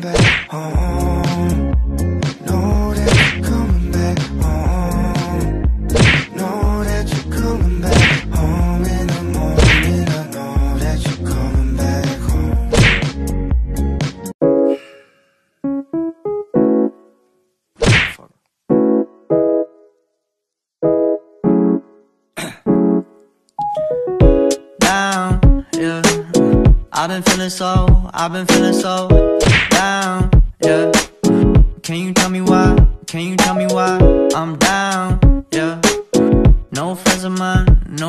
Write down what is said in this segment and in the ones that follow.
back home. Know that you're coming back home. Know that you're coming back home in the morning. I know that you're coming back home. Down, yeah. I've been feeling so down, yeah. Can you tell me why? Can you tell me why I'm down, yeah? No friends of mine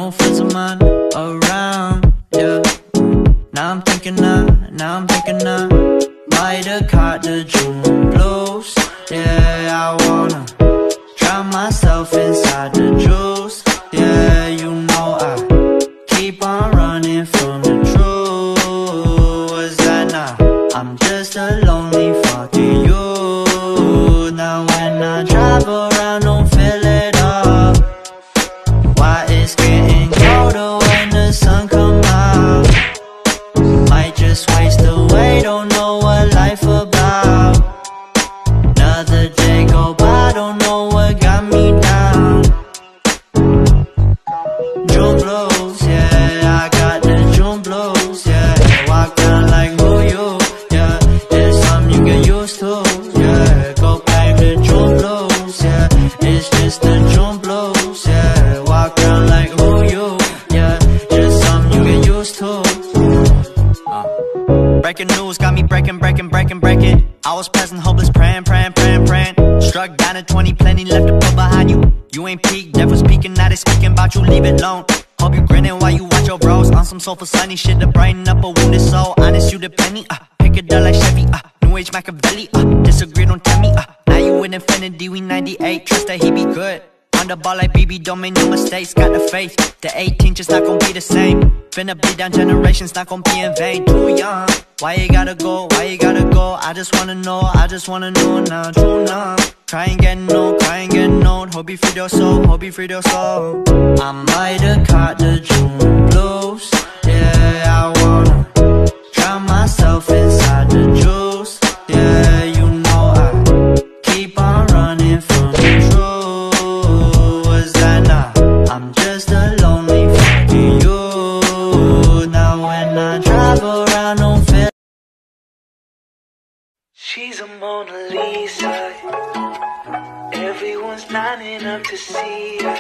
around, yeah. Now I'm thinking I might have caught the June blues. Yeah, I wanna drown myself inside the juice. Yeah, you know I keep on running from the truth. Was that not? I'm just a lonely fucking you. Now when I drive around, don't fill it up. Why it's getting colder when the sun come out. Might just waste away, don't know what life about. Another day go by, don't know what got me down. June blues, yeah, I got the June blues, yeah. Walk down like who you, yeah. It's something you get used to, yeah. Go back to June blues, yeah. It's just the June blues, yeah. Walk down like who you, yeah. Just something you get used to. Breaking news got me breaking. I was present, hopeless, praying. Struck down at 20, plenty left to put behind you. You ain't peaked, never speaking, now they speaking about you, leave it alone. Hope you grinning while you watch your bros on some soulful sunny shit to brighten up a wounded soul. Honest, you the penny, pick it up like Chevy, New Age Machiavelli, disagree, don't tell me, now you in infinity, we 98, trust that he be good. On the ball like BB, don't make no mistakes, got the faith. The 18 just not gon' be the same. Finna bleed down generations, not gon' be in vain. Too young, why you gotta go, I just wanna know now, true now. Cry and get no, hope you freed your soul, I might have caught the June blues. Yeah, I wanna drown myself inside the juice. Yeah, you know I keep on running from the truth. Was that not? I'm just a lonely fucking you. Now when I drive around, don't feel. She's a Mona Lisa. Everyone's lining up to see her.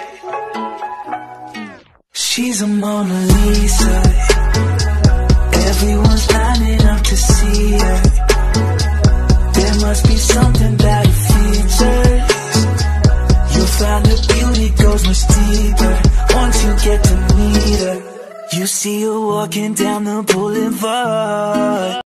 She's a Mona Lisa. Everyone's lining up to see her. There must be something about her features. You'll find her beauty goes much deeper once you get to meet her. You see her walking down the boulevard.